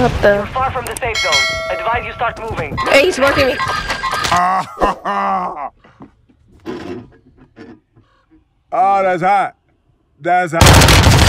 What the? Far from the safe zone. Advise you start moving. Hey, he's marking me. Oh, that's hot. That's hot.